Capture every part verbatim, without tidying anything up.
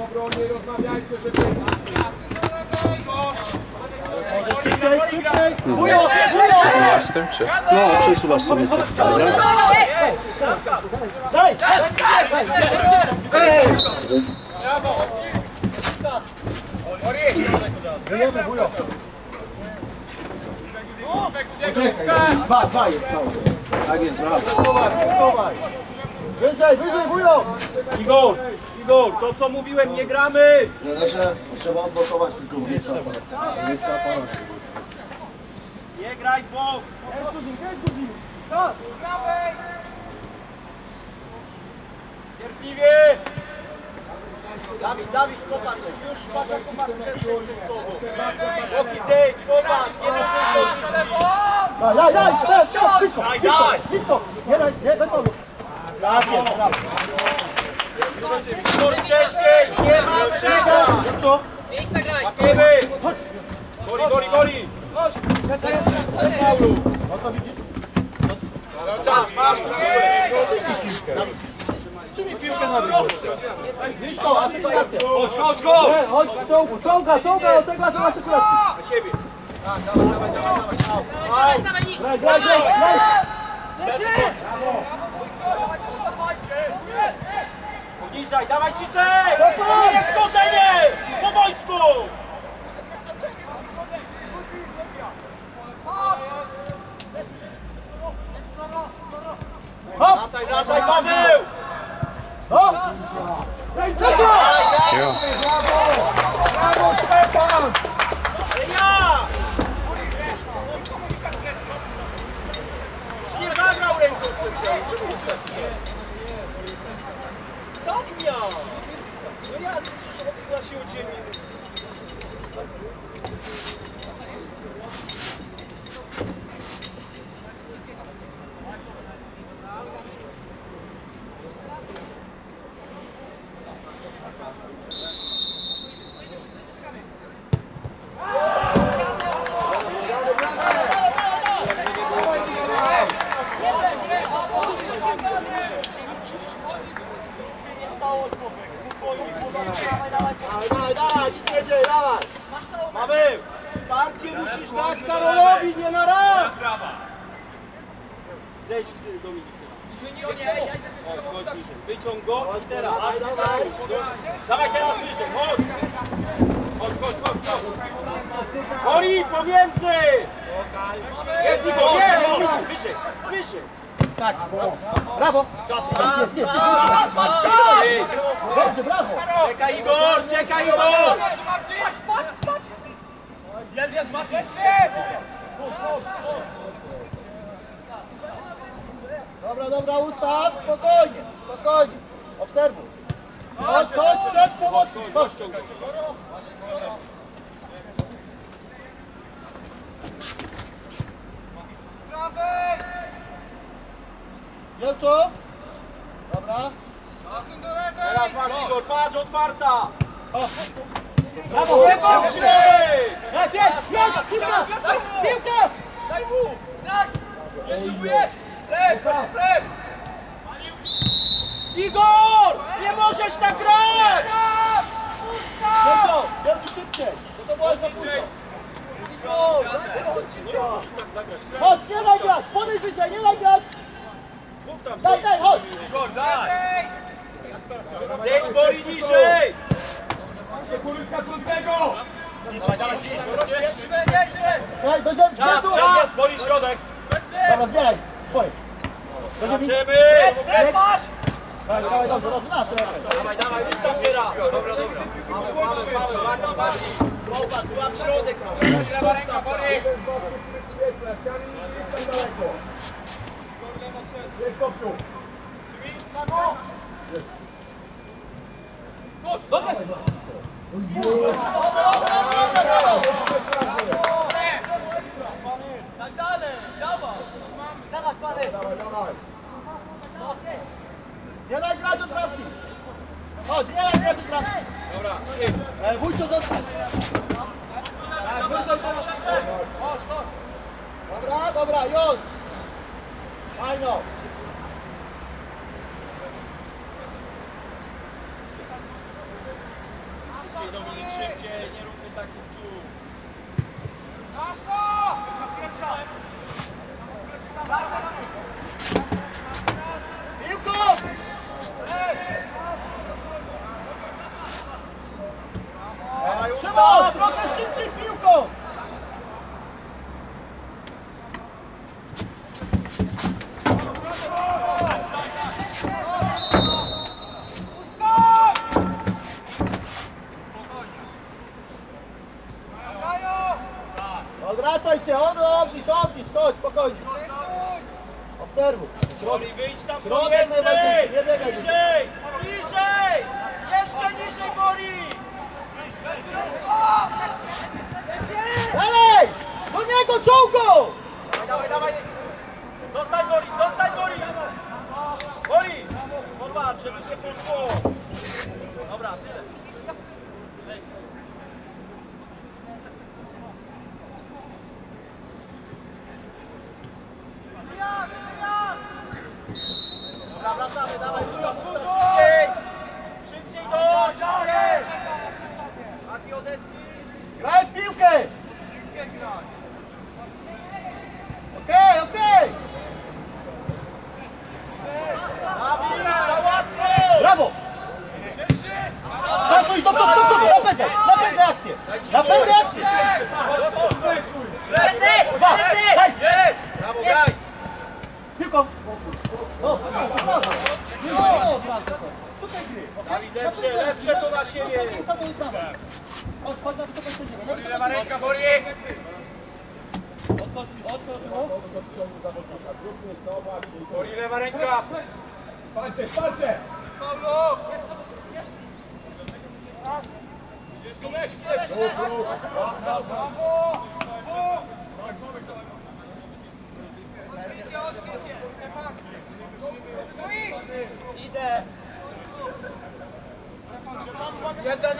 obronie rozmawiajcie, żeby... Może szybciej, szybciej! Wujo, wujo! Przesuwasz z tym, czy? No, przesuwasz sobie. Dobra. Daj! Daj! Brawo! Wyjemy, wujo! Dwa, dwa jest cały. Tak jest, brawo. Wysuwaj, wyżej, wyżej, wujo! Igor, Igor, to co mówiłem, nie gramy! Trenerze, trzeba odblokować tylko nie chce aparat. Nie chce aparat. Nie graj, bo... Cierpliwie! Dawid, Dawid, popatrz, już patrz jaką masz przestrzeń przed sobą. Boki zejdź, popatrz, nie do Daj, daj, daj, daj, daj, blisko, Daj, blisko, daj. blisko. Nie daj, nie, bez nogu. Tak jest, brawo. wcześniej, nie ma przeszkód! Co? Łapiemy! Goli, goli, goli! Chodź! Bez faulu! No to widzisz? Czas, masz! Przyjmij piłkę na blisko. Blisko, asekuracja. Chodź, chodź, chodź! Nie, chodź w ciągu, ciąga, ciąga, od tego do asekuracji. Na siebie! Tak, dawaj, dawaj, dawaj, dawaj! Graj, graj, graj, graj. Poniżaj, dawaj ciszej! Nie jest skoczenie! Po wojsku! Hop! Wracaj, wracaj, Paweł! Hop! Graj, graj, graj. Jo. Brawo, Stefan! Ale ja! Czy nie zagrał ręką specjalnie, żeby ustawić? Tak miał! No ja, przecież odchyla się od ziemi. Dawaj, dawaj, nic nie dzieje, dawaj. Paweł, wsparcie musisz dać Karolowi, nie na raz! Zejdź, Dominik. Chodź, chodź niżej. Wyciąg go i teraz. Dawaj, dawaj. Dawaj teraz wyżej, chodź! Chodź, chodź, chodź, chodź! Goli, pomiędzy! Jest i go, jest! Wyżej, wyżej! Tak, brawo. Jest, jest, jest. Ej, Dobrze, brawo. czekaj Igor, czekaj Igor! Jest, jest, Mati! Dobra, dobra, ustaw, spokojnie, spokojnie. Obserwuj. Chodź, chodź, szedł pomocnik, chodź. Jelczo. Dobra. Teraz masz Igor, patrz, otwarta! O. Brawo, Nie patrzy! jedź, jedź, jedź, piłka, piłka. Daj mu! Tak! Potrzebujesz! Lep, lep! Igor! Nie możesz tak grać! Jelczo, Jelczu szybciej, bo to była za późno. Igor! Nie może tak zagrać. Chodź, nie daj grać, podejdź wyżej, nie daj grać. Dwóch tam Daj, daj, chodź. Igor, daj! Zejdź boli niżej! Kury skaczącego! Daj, do ziemi, Czas, Jelczu. czas! Boli środek! Dobra, zbieraj, twoje. Do ziemi. Zaczemy! Jedź. Dawaj, dawaj, dobrze, dobrze, nasz. Dawaj, dawaj, ustaw teraz! Dobra, dobra. Bardziej, bardziej! Zobacz, złap środek! Lewa ręka, Bory! Świetnie, Kamil nie jest tak daleko. Jedź kopciu. Dobra. Tak dalej, dawaj! Dawaj, Paweł! Dawaj, dawaj. Nie daj grać od bramki. Chodź, nie daj grać od bramki. Dobra, idź. E, Wójcio, zostań. Tak, wyżej teraz. Chodź, chodź! Dobra, dobra, już. Fajno. Dominik, szybciej, nie róbmy takich dziur. Piłką! Szymon, trochę szybciej piłką! Odwracaj się, on odbliż, odbliż, chodź, spokojnie. Obserwuj. Woli, wyjdź tam Środek pomiędzy! najważniejszy, nie biegaj. Niżej! Niżej! Jeszcze niżej, Bori! Dalej! Do niego, czołgo! Dawaj, dawaj! Zostań, Bori, zostań, Bori! Bori! Popatrz, żeby się poszło! Dobra, tyle. Dobra, wracamy, dawaj, Gustaw, Gustaw, szybciej! Szybciej do szybciej! Mati, odetnij! Graj w piłkę! Okej, okej! Dawid, za łatwo! Brawo! Przeszło do przodu, do przodu, napędzaj, napędzaj akcję! Napędzaj akcję! Lecy! Dwa, daj! Brawo, graj! Piłką! Dobrze, brawo! Nie wolno od razu. Szukaj gry, okej? Dawid, lepsze, lepsze to na siebie! Chodź, chodź na wysokość sędziego. Lewa ręka, Bori! Odchodź, odchodź, Bori, lewa ręka! Palcie, palcie! Idę! Jeden!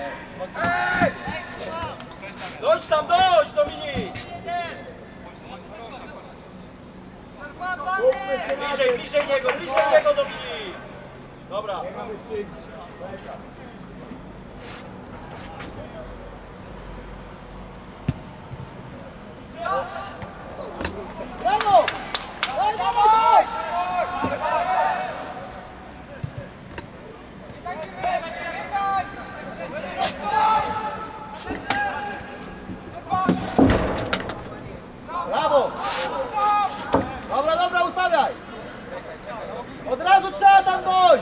Dojdź tam, dojdź, Dominik! Bliżej, bliżej niego, bliżej niego, Dominik! Dobra. Brawo! Daj, dawaj, daj! Brawo! Dobra, dobra, ustawiaj! Od razu trzeba tam dojść!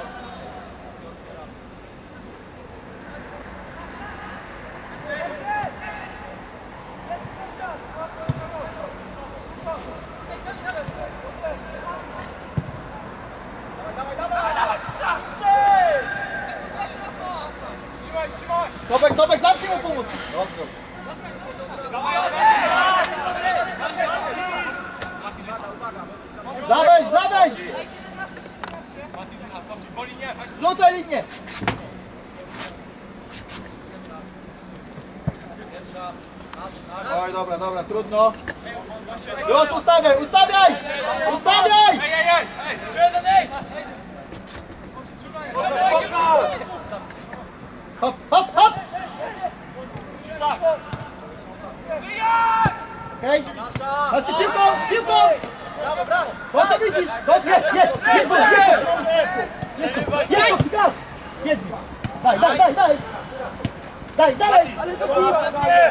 Sobek, Sobek, zamknij mu pomóc! Dobrze. Zaweź, zaweź! Rzucaj linię! Oj, dobra, dobra, trudno. Już ustawiaj, ustawiaj! Ustawiaj! Hop, hop, hop! Okej? Masz się piłką, piłką! Brawo, brawo! Po co widzisz? Dobrze, jest, jest! Jest, jest! Jest, jest! Jest, jest! Daj, daj, daj, daj! Daj, dalej! Ale to piłka!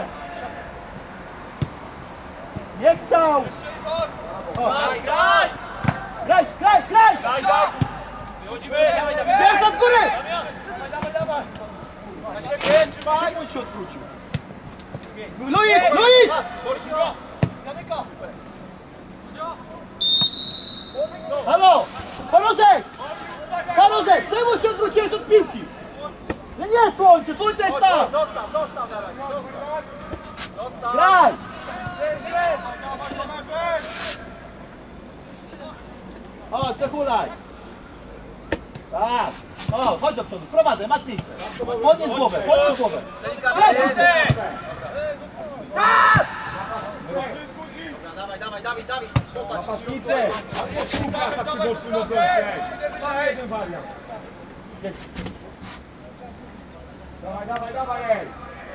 Nie chciał! Graj, graj! Graj, graj, graj! Graj, graj! Wychodzimy! Dawaj, dawaj! Pierwsza z góry! Dawaj, dawaj, dawaj! Na siebie, trzymaj! Czemu się odwrócił? Luis, Luis! Halo! Panoszek! Panoszek! Czemu się odwróciłeś od piłki? No nie słońce, słońce jest tam! Zostaw, zostaw, dawaj, zostaw! Zostaw! Graj! Chodź, przechulaj! Tak! O, chodź do przodu, prowadzę, masz miejsce! Podnieś głowę, podnieś głowę! Dawaj, dawaj, Dawid, Dawid! Napastnicy! A po słupach tak się gościu na obrocie! Jeden wariant. Dawaj, dawaj, dawaj, ej!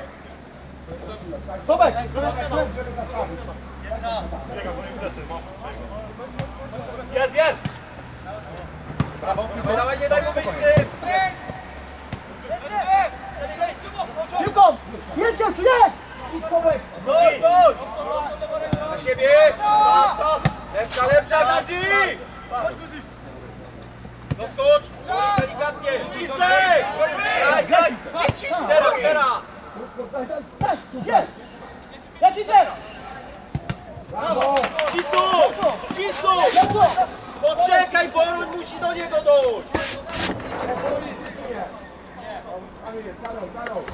Sobek! Żeby zastawić. Jest, jest! Brawo, Dawaj, dawaj, nie daj mu wyjść z tym! piłką! Jest Gielczu, jest! I Sobek! Gol, gol! Na siebie! Lepsza, lepsza, Guzi! Chodź, Guzi! No skocz! Delikatnie! Cisej! Graj, graj! Teraz, teraz! Tak, jest! Jak idzie? Brawo! Cisu! Cisu! Gielczu! Poczekaj, Boruń musi do niego dojść! Kamil, Karol, Karol!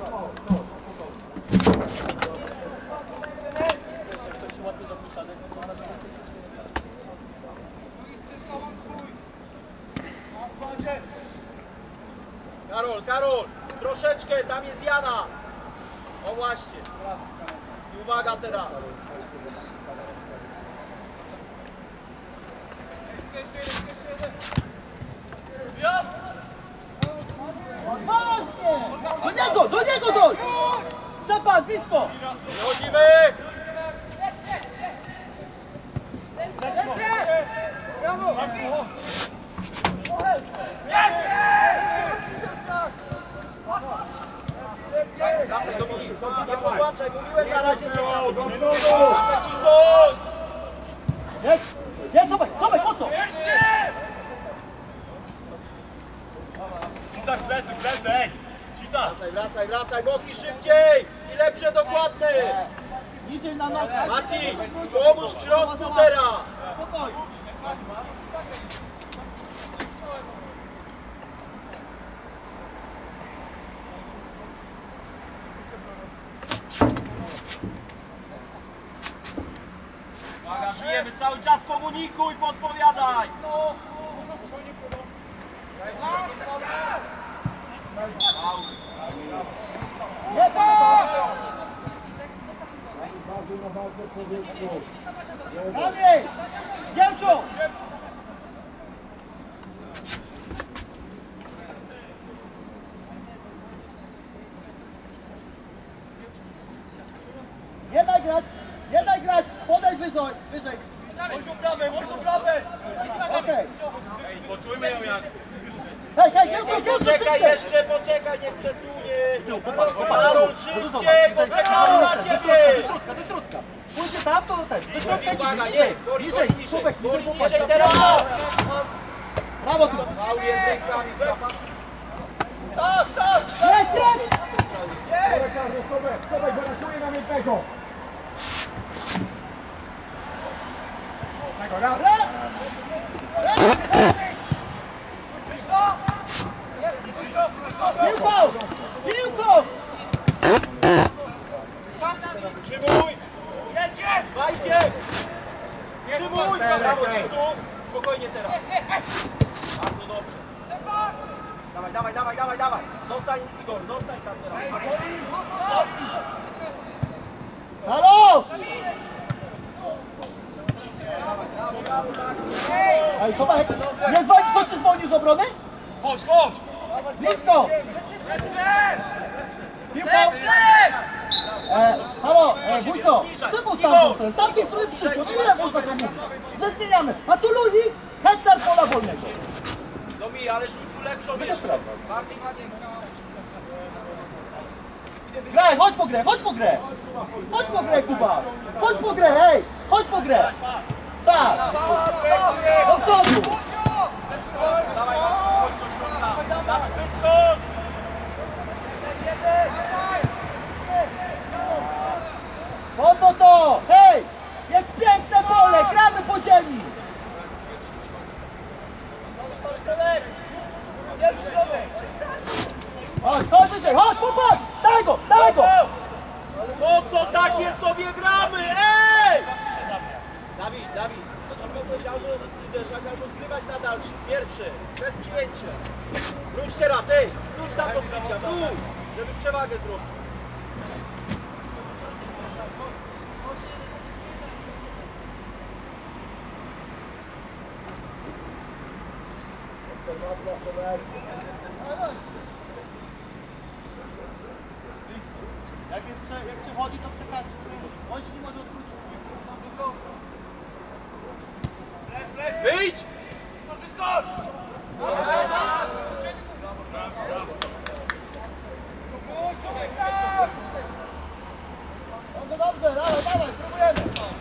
Karol, Karol! Troszeczkę, tam jest Jana! O właśnie! I uwaga teraz! Właśnie! Do niego, do niego dojdź! Szczepan, blisko! Wychodzimy! Wracaj do mnie! Nie podłączaj, mówiłem na razie, że ja wracaj ci stąd! Jest! Jest, Sobek, Sobek, po co? Cisa w plecy, w plecy, ej! Cisa! Wracaj, wracaj, wracaj, boki szybciej! I lepsze dokładne! Niżej na nogach! Mati, pomóż w środku teraz! Spokojnie! Uwaga, żyjemy cały czas, komunikuj, podpowiadaj! Nie tak! Bardzo na walce w powietrzu. Kamil! Gielczu! Nie daj grać! Nie daj grać! Podejdź wyżej! wyżej. Chodź do prawej, chodź do prawej! Okej! Poczujmy ją jak... Hej, hej, Gielczu, Gielczu, Poczekaj szybciej! jeszcze, poczekaj, niech przesunie! Popatrz, popatrz! Karol, To dużo szybciej, masz. poczekamy na Do ciebie! środka, do środka, do środka! Pójdzie tam, to ten! Do środka, Uwaga, niżej, nie! niżej! Gori, Niżej, gori, niżej! Kubek, Gori, niżej, popatrz! niżej teraz! Brawo tu! Mały jest rękami, brawa. Jedź, jedź! Sobek, Karol, Sobek, Sobek, brakuje nam jednego. Tego, raz. Piłką! Piłką! Przyjmuj! Dajcie! Przyjmuj! Brawo, Cisu! Spokojnie teraz. Bardzo dobrze. Dawaj, dawaj, dawaj, dawaj, dawaj. Zostań, Igor, zostań tam teraz. Halo! Ej, Sobek! Nie dzwoni, kto ci dzwonił z obrony? Chodź, chodź! Blisko! Piłką! E, halo, e, Wójco, czemu tam są? Z tamtej strony przyszło, to ile można to mówić? Że zmieniamy, a tu Luis, hektar pola wolnego. No mi, ale rzuć mu lepszą Będę jeszcze. sprawdzał. Bardziej, bardziej. Graj, chodź po grę, chodź po grę! Chodź po grę, Kuba! Chodź po grę, hej! Chodź po grę! Tak! Do przodu! Dawaj, chodź do środka. Dawaj, wyskocz! Po co to? Hej! Jest piękne pole, gramy po ziemi! Chodź, chodź wyżej, chodź, popatrz! Daj go, daj go! Po co takie sobie gramy, ej! Dawid, Dawid, to ci mogłeś albo uderzać, albo zgrywać na dalszy, pierwszy, bez przyjęcia. Wróć teraz, ej, wróć tam do krycia, wróć, żeby przewagę zrobić. Obserwacja, Sobek. Jak, jest, prze- jak przechodzi, to przekażcie sobie. On się nie może odwrócić. Wyjdź! Dobrze, dobrze, dawaj, dawaj, próbujemy.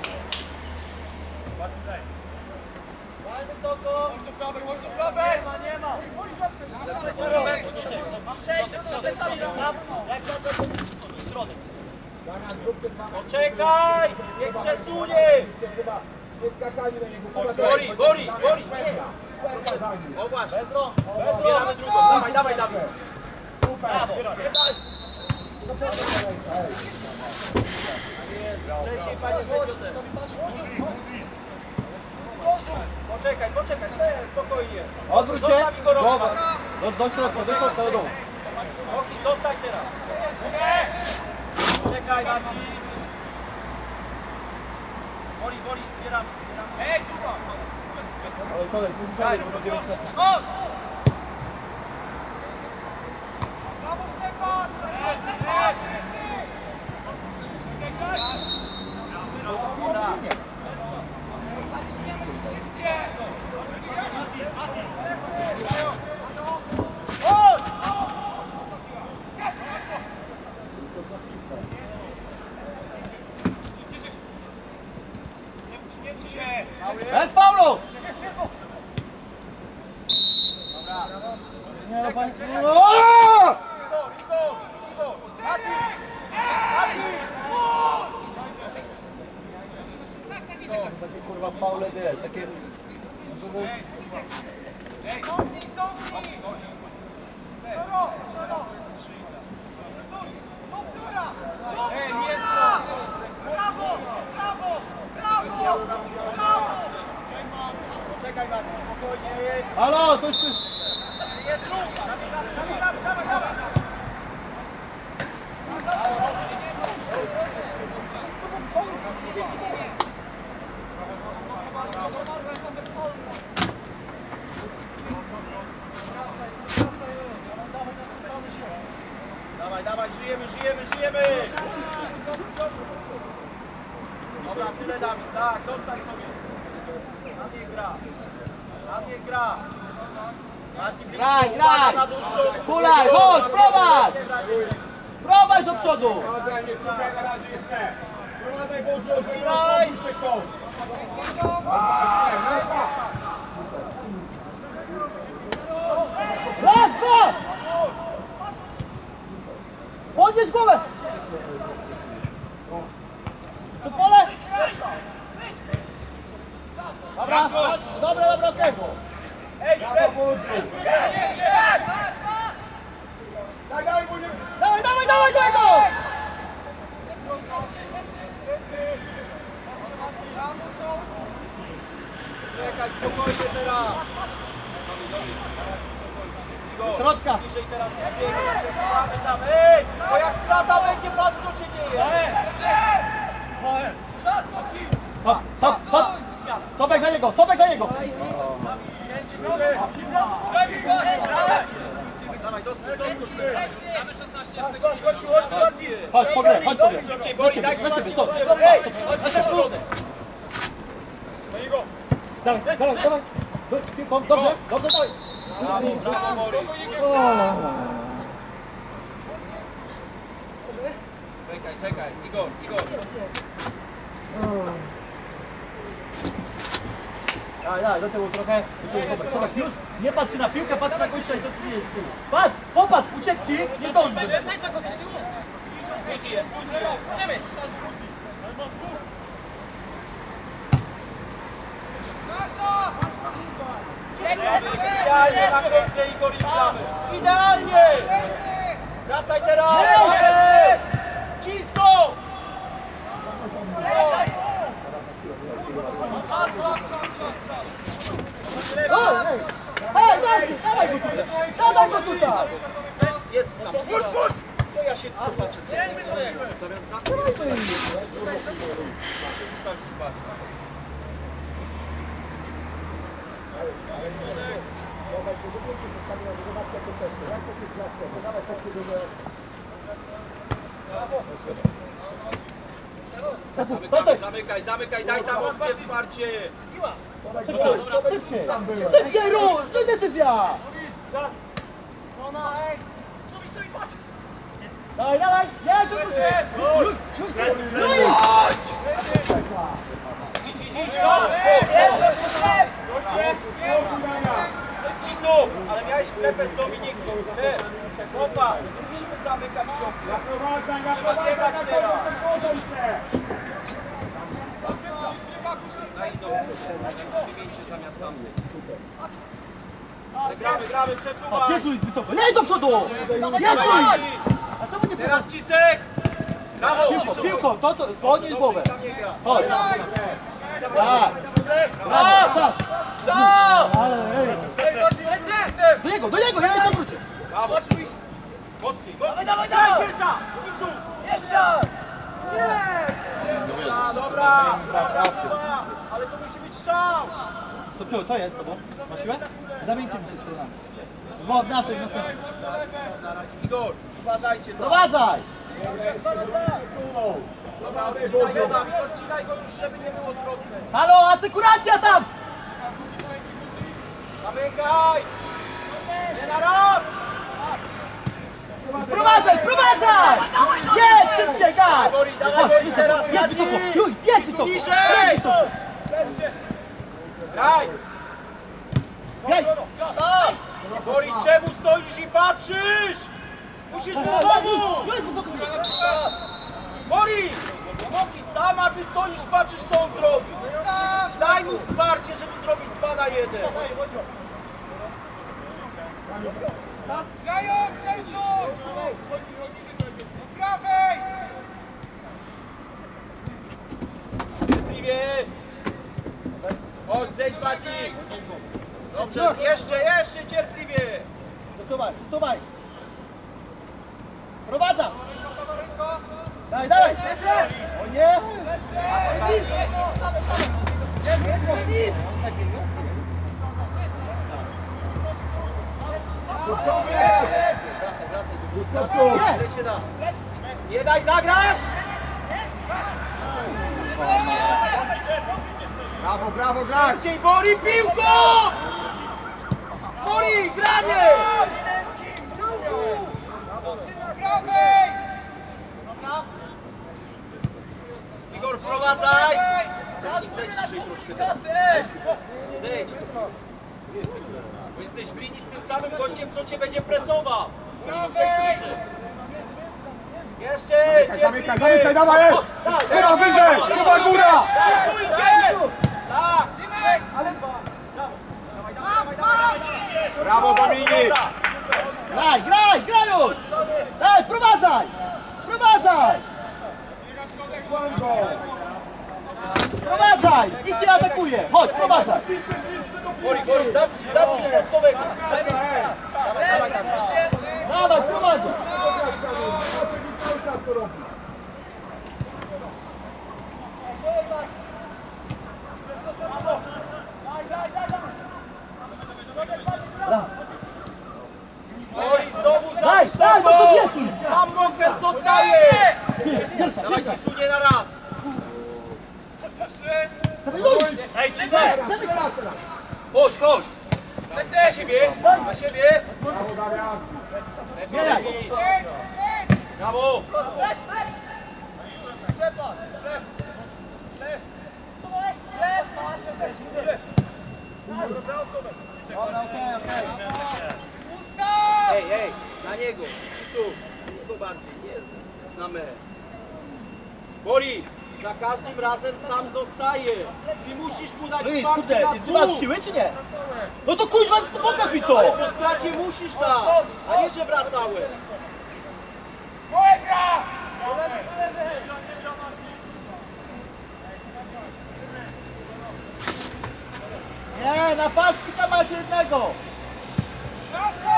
Daj wysoko. Chodź do prawej, chodź do prawej! Nie ma! Jak na to środek. Poczekaj! Nie przesunie! Chyba nie skakali na niego. Chodź, Bori, Bori, Bori! O właśnie! Bez rąk. Bez Zbieramy rąk. drugą. Dawaj, dawaj, dawaj! Brawo. Wcześniej pani sędziotę. Poczekaj, poczekaj, nie, spokojnie. Odwróć się. Zostaw go robić. Głowę. Do, do środka, do środka, do dołu. Oki, zostań teraz. Czekaj, Marcin. Woli, woli, zbieramy. Ej, tu mam. Ale środek, musisz środek, bo będzie mocno. Brawo, Stefan! Bez faulu! Nie, no panie... O! Takie kurwa faule, wiesz, takie... Ej, cofnij, cofnij! Szoro, szoro! Stój! Do flora! Do flora! Brawo! Brawo! Brawo! Brawo! Czekaj, Marcin, spokojnie. Halo, to jest... Jest druga. Dawaj, dawaj, dawaj, dawaj. Dawaj, dawaj, żyjemy, żyjemy, żyjemy! Dobra, tyle Dawid, tak, dostań sobie. Na mnie gra. Na mnie gra. Marcin, Graj, blisko, uwaga graj! na dłuższą. Kulaj, chodź, prowadź! Prowadź do przodu! Prowadzenie, szukaj na razie jeszcze. Prowadzaj, bo odrzuć, żeby Trzymaj! odwrócił się ktoś. Właśnie, lewa. Raz, dwa! Podnieś głowę! Przed pole! Dobra, dobra, dobra, okej. Brawo, Wójcik. Daj, daj, bo nie... Dawaj, dawaj, dawaj, dawaj go! Czekaj, spokojnie teraz. Do środka. Bliżej teraz, bliżej, przesuwamy tam. Ej, bo jak strata będzie, patrz co się dzieje. Hop, hop, hop! Sobek za niego, sobek za niego! Dawaj, doskocz, doskocz. Chodź, chodź, chodź, chodź. Chodź, po grę, chodź po grę. Szybciej, Na boli, siebie, daj na siebie, stop, stop, stop, Ej, stop, chodź na na siebie. środek. Dawaj, dawaj, dawaj! Do- piłką, dobrze, dobrze, dawaj! Brawo, brawo, Mori. Czekaj, czekaj, Igor, Igor. Daj, daj, do tyłu trochę. Do tyłu, zobacz, zobacz, już nie patrz na piłkę, patrz na gościa i to ci jest z tyłu. Patrz, popatrz, uciekł ci, nie zdążysz. Idealnie na kontrze Igor i gramy. Idealnie! Wracaj teraz! Nie! Cisną! Oj, ej! Hej, Marcin, dawaj go tutaj! Dawaj go tutaj! Jest tam. Puść, puść! To ja się tylko patrzę. Zamiast za to się wystawić bardziej. Zamykaj, zamykaj, zamykaj, daj tam opcję, wsparcie. Szybciej, szybciej, szybciej rusz, to jest decyzja! Dawaj, dawaj, jest, rzuć! Cisu, ale miałeś klepę z Dominikiem, wiesz, popatrz, musimy zamykać ciągle. Naprowadzaj, naprowadzaj, naprowadzaj się! Daj do wymieńcie zamiast tamtych. Gramy, gramy, przesuwaj. Jest ulic wysoko, nie do przodu! Jest ulic! A czemu nie Teraz Cisek! Brawo! piłką, piłką, to co, podnieś głowę. Tam nie gra. Chodź. Tak. Brawo! Czas. Brawo! Ale ej. Do niego, do niego, ja się odwrócę. Brawo! Mocniej, mocniej! Dawaj, dawaj, dawaj! Pierwsza! Cisu! Jeszcze! Dobra, dobra! Dobra, ale to musi być strzał! To co, co jest to, bo? Masz siłę? Zamieńcie mi się stronami. Bo w naszej następnej. Igor, uważajcie! to. Prowadzaj! Odcinaj go, Dawid, odcinaj go już, żeby nie było zwrotne. Halo, asekuracja tam! Zamykaj! Nie na raz! Prowadzaj, prowadzaj! Jedź szybciej, gaz! Bori, dawaj, Chodź, Bori, jedź teraz, wysoko, jedź Dawid! wysoko! Luis, jedź wysoko! Niżej! Jedź wysoko! Graj! Graj! Daj! Bori, czemu stoisz i patrzysz? Musisz mu pomóc! Luis, wysoko! Bori! Nogi sama, ty stoisz, patrzysz, co on zrobił. Daj mu wsparcie, żeby zrobić dwa na jeden. Grają, przesuń! Do prawej! Cierpliwie! Chodź, zejdź, Mati! Dobrze, jeszcze, jeszcze cierpliwie! Przesuwaj, przesuwaj! Prowadza! Daj, daj! O nie! Wracaj, wracaj, do góry. Ile się da? Nie daj zagrać! Brawo, brawo, graj! Szybciej, Bori, piłką! Bori, granie! Prawej! Igor, wprowadzaj! Zejdź niżej troszkę. teraz. Zejdź. Bo jesteś w linii z tym samym gościem, co cię będzie presował. Musisz zejść niżej. Jeszcze! Zamykaj, zamykaj, dawaj! ej! Góra wyżej! Góra, góra! Przesuńcie! Tak! Brawo, Dominik! Graj, graj, graj już! Daj, wprowadzaj! Wprowadzaj! Wprowadzaj! Idź cię atakuje! Chodź, wprowadzaj! Bori, Bori, zamknij, zamknij środkowego. Dawaj, dawaj, dawaj. Dawaj, wprowadzaj! Cały czas to robi. Bori, znowu Daj, za daj, no to wiesz! Sam Moker zostaje! Pierwsza, Dawaj, pierwsza! ci sunie na raz! Dawaj, Luis! Ej, Cisek! Chodź, chodź! Na siebie, na siebie! Brawo, Damian! Lepiej, lepiej! Brawo! Dobra, okej, okej. Ustaw! Ej, ej, na niego! Tu, na niego bardziej, nie z- na me. Bori, za każdym razem sam zostaje. Ty musisz mu dać Luis, wsparcie kurde, na ty masz dół. siły czy nie? No to kuźwa, to pokaż mi to! Ale po stracie musisz dać, a nie, że wracałem. Nie, napastnika macie jednego! Nasza!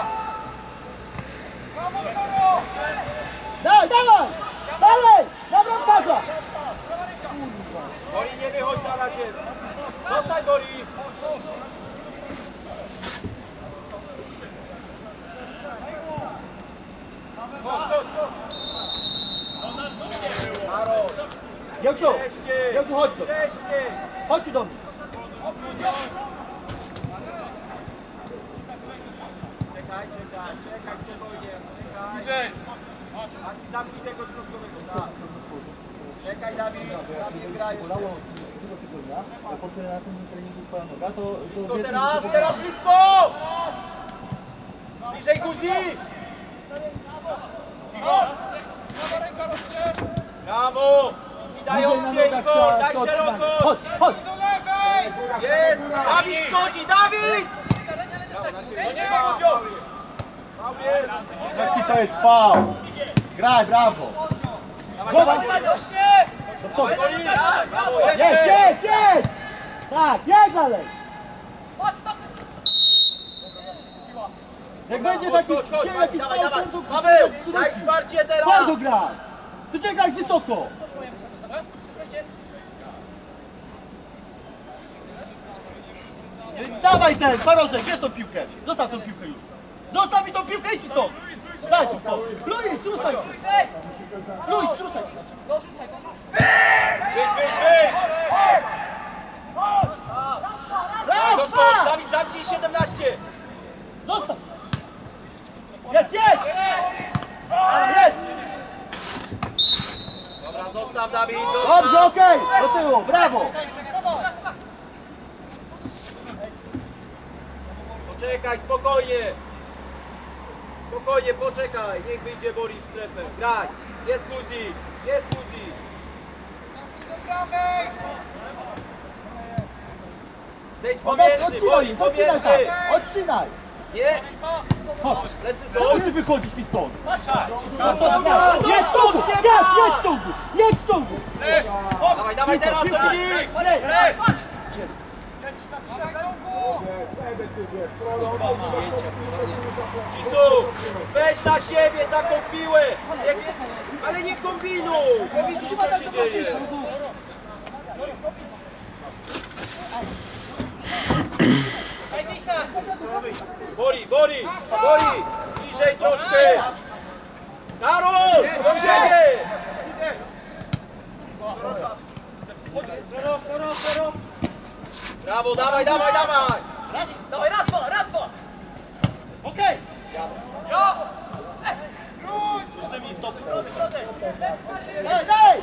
Brawo, Toro! Dawaj, dawaj! Dalej! Na bramkarza! Bori, nie wychodź na razie. Zostań, Bori. Chodź, chodź, chodź. Karol, Jełciu, wcześniej! Jełciu, chodź do mnie. Wcześniej! Chodź tu do mnie. Czekaj, czekaj, czekaj, spokojnie. Czekaj. Bliżej. Mati, zamknij tego środkowego. Tak. Czekaj, Dawid. Dawid gra jeszcze. Bolało dużo tygodnia, a po tyle na tym treningu twoja noga, to... to Blisko wiesz, teraz, że- teraz blisko! Bliżej Guzi! Brawo! Daj Bliżej na opcję, nogach Igor, trzeba daj to odcinać. szeroko! Chodź, chodź! Do lewej! Jest! Dawid schodzi, Dawid! No nie ma udziału! Mały jest! Jaki to jest faul! Graj, brawo! Głowa! Do przodu! Boli! Brawo, Jedź, jeszcze! jedź, jedź! Tak, jedź dalej! Jak będzie Chodź, taki chodź, chodź, dzień jakiś dawaj, faul, dawaj! to Paweł, to daj wróci. wsparcie teraz! Twardo graj! Ty nie grać wysoko! Dawaj ten, Farożek, bierz tą piłkę! Zostaw tą piłkę już! Zostaw mi tą piłkę i idź stąd! Daj szybko! Luis, ruszaj się! Luis, ruszaj się! Wyjdź, wyjdź, wyjdź! Raz, Doskocz, dwa! Dawid, zamknij siedemnaście! Zostaw! Jedź, jedź! Jedź! Dobra, zostaw, Dawid, zostaw! Dobrze, okej! Do tyłu, brawo! Poczekaj, spokojnie! Spokojnie, poczekaj, niech wyjdzie Boris w strefę. Graj! Jest Guzi! Jest Guzi! Do prawej! Zejdź Odcinaj, pomiędzy, odcinaj, Boris, odcinaj pomiędzy! tam! Odcinaj! Nie! Chodź! Lecy Czemu są! ty wychodzisz mi stąd? dobra, Jedź w ciągu! Jedź, jedź w ciągu! Jedź w ciągu! Dawaj, dawaj teraz, Piłka, Dominik! Jedź! Cisu! Weź na siebie taką piłę! Jak jest, ale nie kombinuj! Bo widzisz, co się dzieje! Bori, Bori! Bori! Bliżej troszkę! Karol! Do siebie! Brawo, dawaj, dawaj, dawaj! Okej! Wróć! Zdejmij stopy. Daj, daj!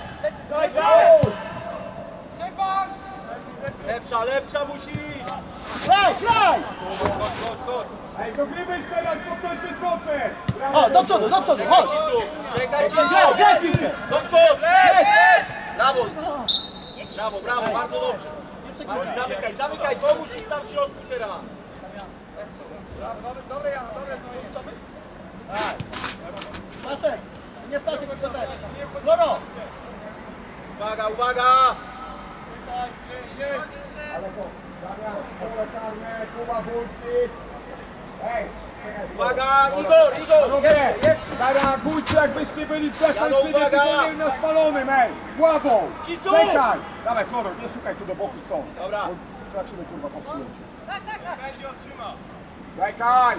Szczepan! Lepsza, lepsza musisz! Graj, graj! Chodź, chodź, chodź! Ej, to gry być teraz, bo ktoś wyskoczy. O, do przodu, do przodu, chodź! Cisu! Czekaj, Graj, Cisu! graj piłkę! Doskocz! Jedź! Brawo! Brawo, brawo, bardzo dobrze! Marcin, zamykaj, zamykaj, pomóż im tam w środku teraz! Staszek, nie Staszek, tylko ten. Loro! Uwaga, uwaga! Ale to, Damian, pole karne, Kuba Wójcik. Ej, czekaj. Uwaga, Igor, Igor! Panowie, Jeszcze, jeszcze! zareagujcie, jakbyście byli w defensywie, uwaga. tylko nie na spalonym, ej! Głową! Cisu! Czekaj! Dawaj, Floro, nie szukaj tu do boku stąd. Dobra. Bo tracimy, kurwa, po przyjęciu. Czekaj!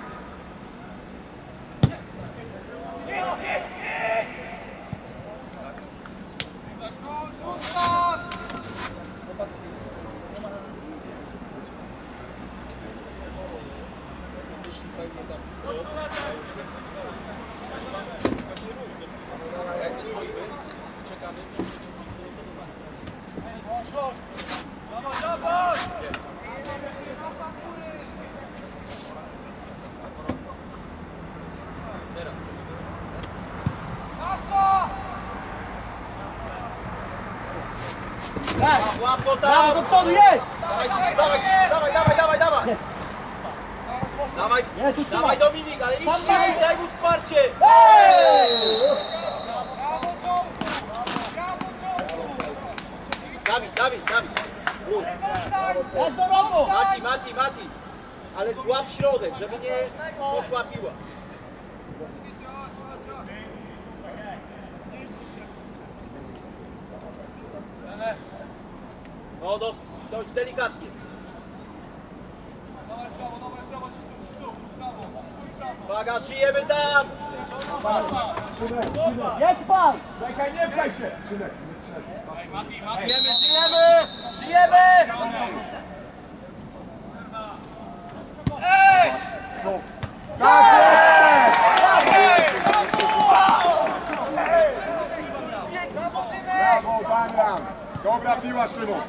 Graj! Łap go Brawo, tam! do przodu, jedź! Dawaj, Cisu, dawaj, Cisu, dawaj, dawaj, dawaj, dawaj! Dawaj, Nie, tu trzymaj. dawaj Dominik, ale idź Tam Cisu, daj. daj mu wsparcie! Ej! Brawo, Tomku! Brawo, Tomku! Dawid, Dawid, Dawid! Rób. Zostań! Jak do rogu! Mati, Mati, Mati! Ale złap środek, żeby nie poszła piła. No dosyć, dość delikatnie. Uwaga, szyjemy tam! Jest pan! Czekaj, nie pchaj się! Synek, Żyjemy, żyjemy! Żyjemy! Ej! tak jest! Brawo, Damian! Dobra piła, Szymon!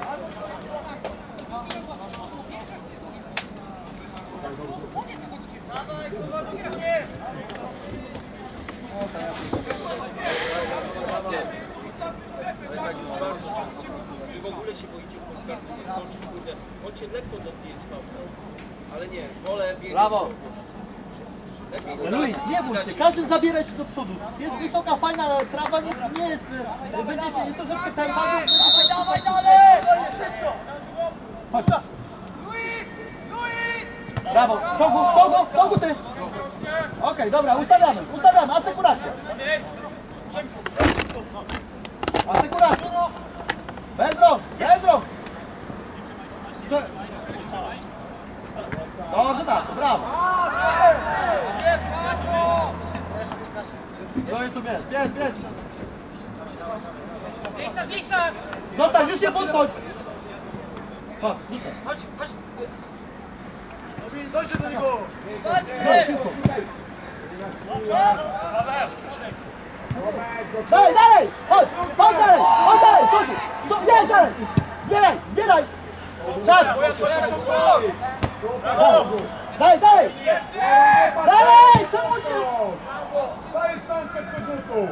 Wy w ogóle się boicie w podkarku nie skończyć, kurde. On cię lekko dotknie z fałką. Ale nie, wolę biegać. Brawo! Lepiej Luis, nie bój się, każdy zabiera się do przodu. Jest wysoka, fajna trawa, nie, nie jest, e, będzie się, jest troszeczkę tajwanu. Dawaj dalej! Chodź. Luis! Luis! Brawo, czołgu, czołgu, czołgu ty! Okej, dobra, ustawiamy, ustawiamy, asekuracja. Asekuracja. Bez rąk, bez rąk. Prze- Dobrze, nasze, brawo. No jest tu, bierz, bierz, bierz. Zostań, już nie podchodź. Chodź, Chodź, chodź! Dojdzie do niego! chodź szybko. Dalej, dalej! Chodź, chodź dalej, chodź dalej, chodź! Co, jest dalej! Zbieraj, zbieraj! Czas! O, dalej, dalej! Dalej! Czemu nie? To jest szansę przerzutu!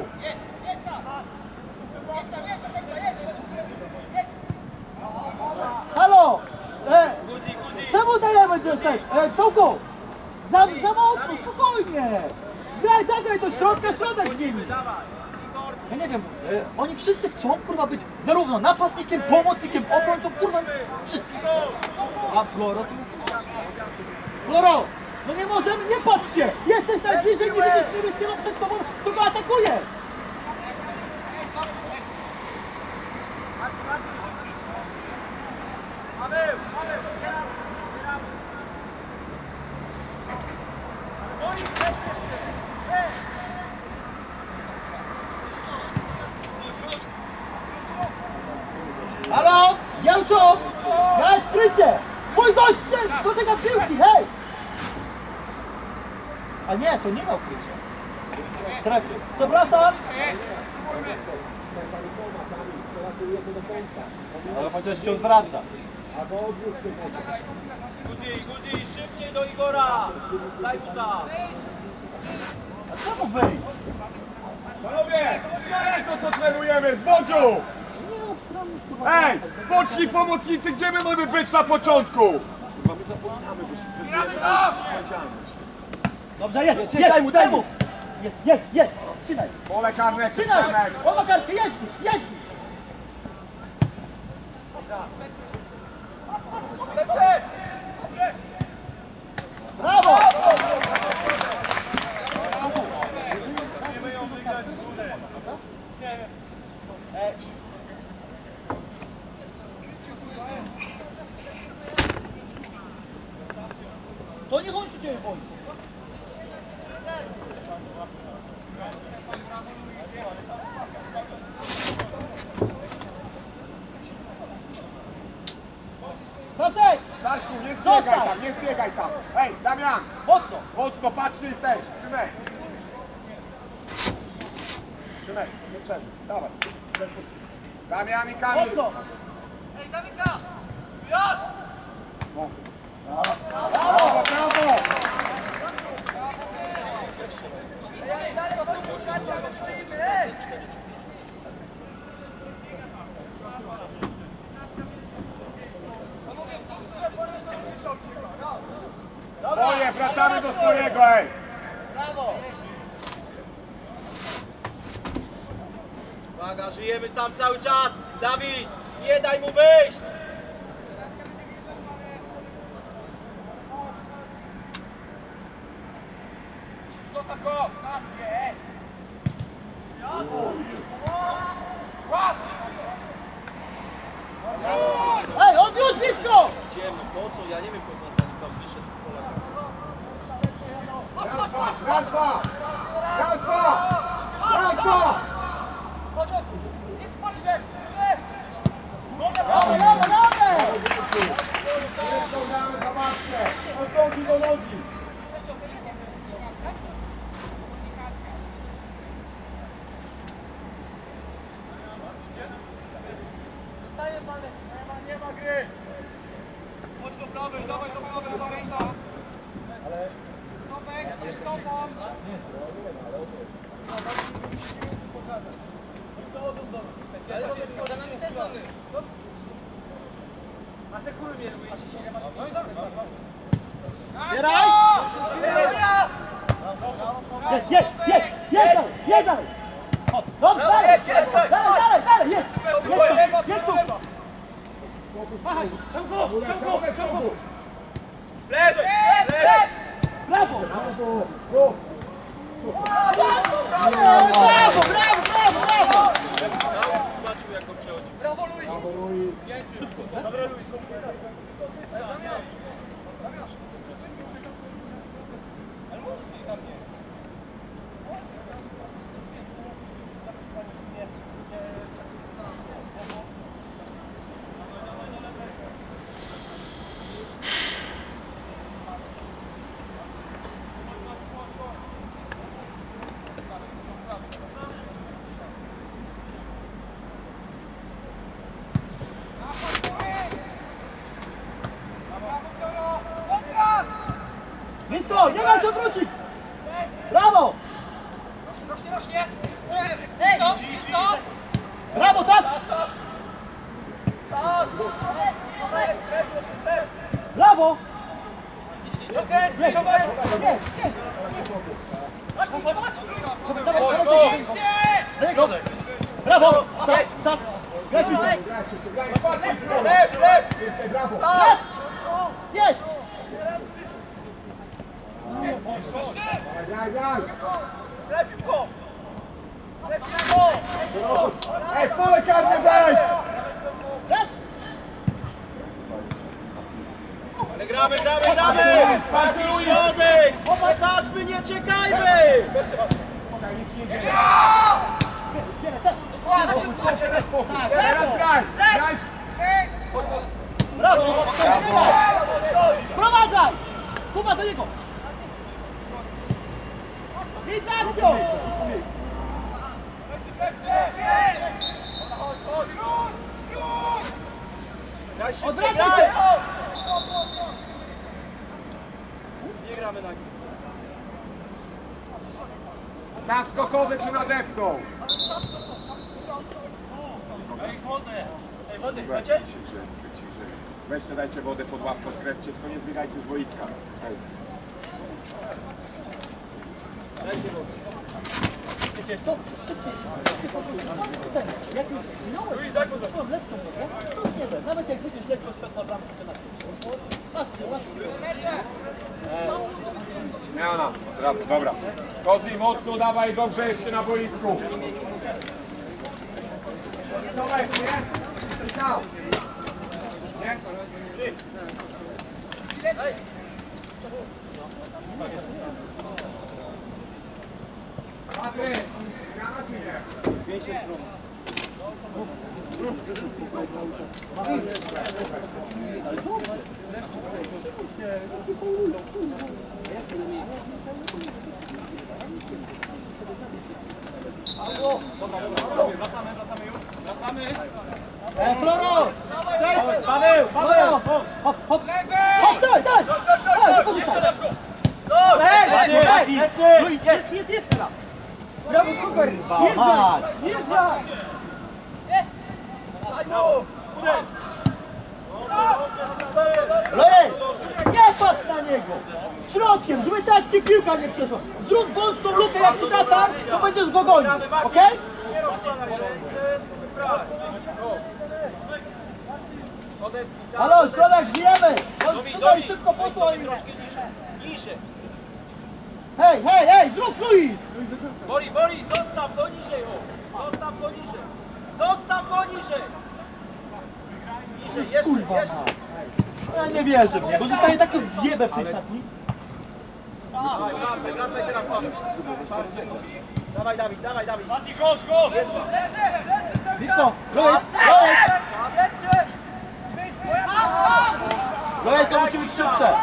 Halo! E, czemu dajemy desek? E, czołgu! Za, za mocno, spokojnie! Graj, zagraj do środka, środek z nimi! Ja nie wiem, e, oni wszyscy chcą, kurwa, być zarówno napastnikiem, pomocnikiem, obrońcą, kurwa, wszystkim. A Floro tu? Floro! No nie możemy, nie patrz się! Jesteś najbliżej, nie widzisz niebieskiego przed tobą, to go atakujesz! Halo? Jałczo! Ja skrycie! Mój gość nie dotyka piłki, hej! A nie, to nie ma ukrycia. W strefie. Przepraszam! Ale chociaż się odwraca. Guzi, Guzi, szybciej do Igora! Daj mu tam! A czemu wyjść? Panowie, grajmy to, co trenujemy! Bodziu! Nie obsramy już, kurwa. Ej, boczni pomocnicy, gdzie my mamy być na początku? Dobrze, jedź, jedź, daj mu, daj mu! Jedź, jedź, jedź! Trzymaj! Pole karne, Trzymaj! Krzysianek! On ma kartkę, jedź! Jedź! Brawo! To niech on się ciebie boi. Staszek! Stasiu, nie zbiegaj tam, nie zbiegaj tam! Ej, Damian! Mocno! Mocno, patrzcie jesteś! Szymek! Szymek, nie przerzuć, dawaj! Damian i Kamil! Mocno! Ej, zamyka! Jest! No. Brawo, brawo! Swoje, wracamy do swojego, ej! Brawo! Uwaga, żyjemy tam cały czas! Dawid, nie daj mu wyjść! Ej, odniósł blisko! Ciemno, po co? Ja nie wiem, po co on tam wyszedz z pola. Raz, dwa, raz, dwa! Raz, dwa! Blisko! Dawaj, dawaj, dawaj! Wyciągamy, zobaczcie! Od nogi do nogi! Nie ma gry! Chodź do prawej, dawaj do prawej, dawaj tam! Ale... Nowek, coś tam! Asekuruj mnie, Luis. No i dobra. Zbieraj! Jedź, jedź, jedź, jedź dalej, jedź dalej! O, dobrze, dalej, dalej, dalej, dalej, jest! Jedź, jedź tu! Machaj! Ciągu! Ciągu! Ciągu! Lec! Lec! Brawo! Brawo! Rób! Brawo, brawo, brawo, brawo! Zobaczył jak go przechodzi. Brawo, Luis! Brawo, Luis! Dobra, Luis. Blisko, nie ma się odwrócić! Brawo! Rośnie, rośnie! Ej, stop, stop! Brawo, czas! Brawo! Czekaj, Jedź, czekaj! jedź, jedź! Chodź, chodź, chodź! Dawaj, dawaj, dawaj, dawaj. Brawo! Czas, czas! Graj, Krzysztof. Graj szybciej, graj! Patrzcie, brawo! Lep, lep! Szybciej, brawo! Jest! Jedź! Graj, graj! Lepiej go! Lepiej go! Ej, w pole karne wejdź! Jest! Ale gramy, gramy, gramy! Patrz środek! Popatrzmy, nie czekajmy! Bierę, czas! Tak, Teraz brawo! graj! Graj! Brawo! Prowadzaj! Kuba do niego! I z akcją! Graj szybciej, Odwracaj graj! się! Nie gramy na nich. Stak skokowy czy nadepnął? Ej, wodę! Ej, wody, Weźcie, chcecie? ciszej, ciszej. Weźcie, dajcie wodę pod ławkę, odkręćcie, tylko nie zbiegajcie z boiska. Ej. Dajcie wodę. Wiecie co? Szybciej! Jak już minąłeś, to lepszą nogę, to już nie wiem. Nawet jak będziesz lekko światła bramki, to na tym. Masz, masz. Zmiana, od razu, dobra. Kozi, mocno dawaj, dobrze jest się na boisku. Dawaj, nie? Stał. Nie? Patryk, zmiana czy nie? Pięć jest stron. E, Floro! Cześć! Paweł, Floro! Hop, hop! Hop, daj, daj! Daj, wykorzystaj! Ej, ej, ej! Jest, jest, jest teraz! Brawo, super! Mać! Lej! Nie patrz na niego! Środkiem, żeby tak ci piłka nie przeszła! Zrób wąską lukę jak ci da tam, to będziesz go gonił, okej? Halo, środek, żyjemy! Dobi, Tutaj Dobi, szybko posłuchaj! troszkę niżej. Niżej. Hej, hej, hej, zrób Luis! Bori, Bori, zostaw go niżej, o! Zostaw go niżej! Zostaw go niżej! Niżej, jeszcze, Kurwa, jeszcze! ja nie wierzę w niego, zostaje taki zjebę w tej szatni. Dawaj, wracaj, wracaj teraz, Paweł. Dawaj, Dawid, dawaj, Dawid. Mati, chodź, chodź! Jest. Blisko! Lojec! Lojec! Lojec, to musi być szybsze!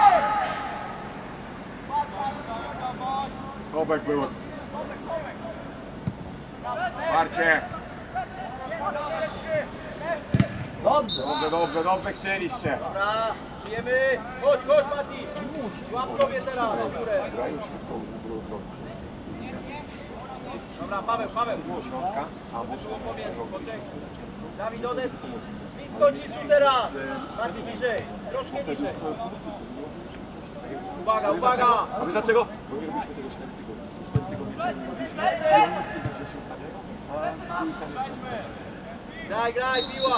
Sobek był. Marcie. Dobrze! Dobrze, dobrze, dobrze chcieliście. Dobra, żyjemy. Chodź, chodź, Mati. Łap sobie teraz na górę. Grają szybko w obrońcy. Dobra, Paweł, Paweł. Środka, albo Poczekaj. Dawid, odejdź. Blisko Cisu teraz. Mati, niżej. Troszkę niżej. Uwaga, uwaga. A wiesz dlaczego? Bo nie robiliśmy tego cztery tygodnie. cztery tygodnie temu robiliśmy. Że się ustawiają, a piłka nie stawia. Graj, graj, piła.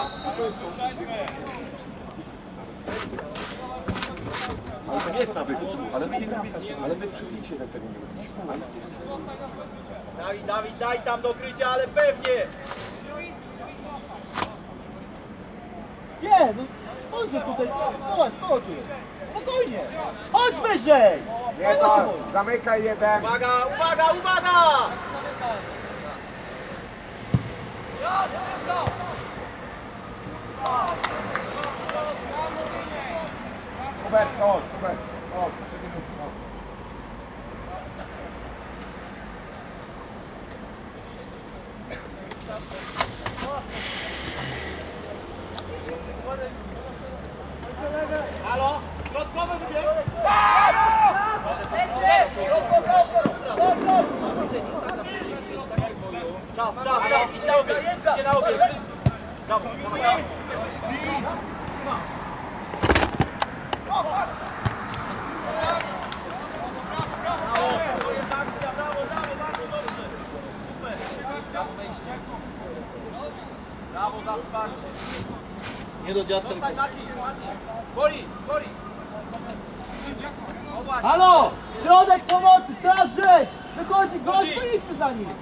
Ale to nie jest nawyk, ale my nie zrobiliśmy, ale my przy licie tego nie robiliśmy. A jest Dawid, Dawid, daj tam do krycia, ale pewnie. Gdzie? No chodź tutaj, chodź, chodź tu. Spokojnie! Chodź wyżej! Czego się boisz? Zamykaj jeden. Uwaga, uwaga, uwaga! Hubert, chodź, Hubert, chodź. Halo? Środkowy wybieg! Czas, czas, czas, idź na obieg, idźcie na obieg. Brawo, dawaj. Brawo za wsparcie. Nie do dziadka. Zostań, Mati, Mati. Boli, boli. O właśnie. Halo! Środek pomocy, trzeba żyć! Wychodzi, gość, stoimy za nim!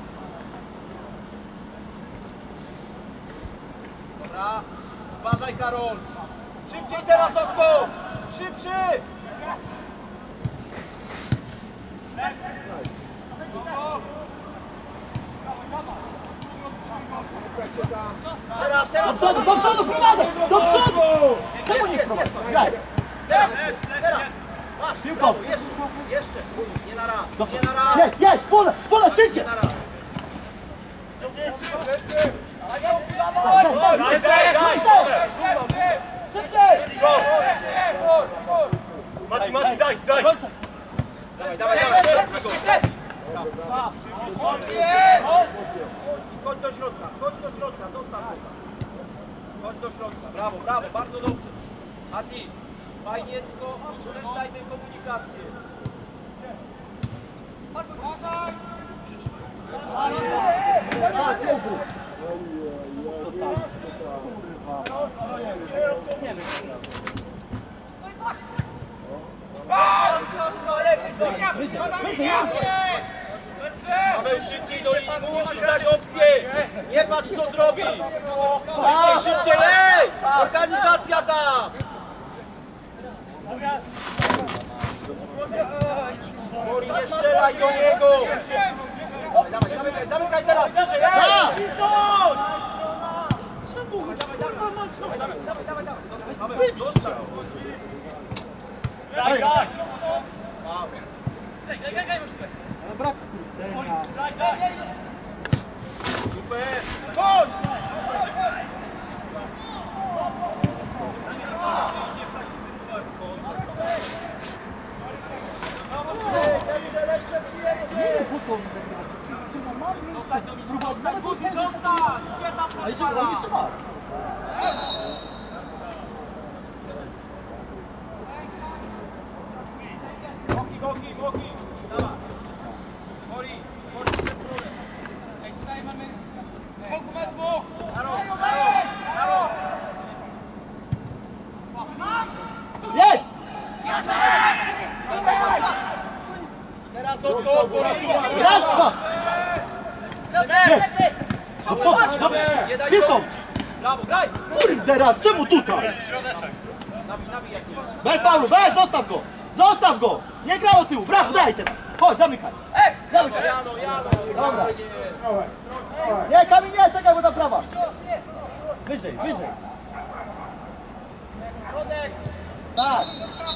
Dobra, uważaj Karol. Szybciej teraz do skok. Szybszy. Teraz, teraz. Do przodu, do przodu, prowadzę! Do przodu! Czemu nie prowadzi? Graj! Teraz, teraz. Masz, Piłką. brawo, jeszcze, jeszcze. Nie na raz, Do nie przodu! na raz. Jedź, jedź! Pole, pole, szybciej! Nie na raz. Daj, daj, daj! Szybciej! Mati, Mati, daj, daj! Końca. Dawaj, dawaj, dawaj. Chodź do środka, chodź do środka, zostaw go. Chodź do środka, brawo, brawo, bardzo dobrze. Mati, fajnie, tylko zresztajmy komunikację. Paweł, szybciej do linii, musisz dać opcję! Nie patrz co zrobi! Szybciej, szybciej, ej! Organizacja tam! Mori, nie strzelaj do niego! Dawaj, dawaj, zamykaj, zamykaj teraz, bliżej, ej! Czemu? Kurwa mać, no! Dawaj, dawaj, dawaj, dawaj! Paweł, dostał! Daj, daj! Ale brak skrócenia. Super! Chodź! Lepsze, lepsze, przyjedzie! Nie wiem po co on zagrywa. Kurwa, mam miejsce. Prowadzi nawet Guzi, nie sędzi. zostań! Gdzie tam A jeszcze on jeszcze ma. Boki, boki, boki! Dawaj! Mori, Mori, przed królem! Ej, tutaj mamy... Czołgu ma dwóch! Karol, Karol, Karol! Jedź! Teraz do skoku! Jasno! Jedź! No co? No, Nie daj się piłką! obrócić! Brawo, graj! Kurde raz, czemu tutaj? Nawi, nawi, jak nie masz. Bez faulu, bez, zostaw go! Zostaw go! Nie gra o tyłu, brawo, daj teraz! Chodź, zamykaj! Zamykaj! Jano, Jano, Dobra. Nie, Kamil, nie, czekaj, bo ta prawa! Wyżej, wyżej! Tak!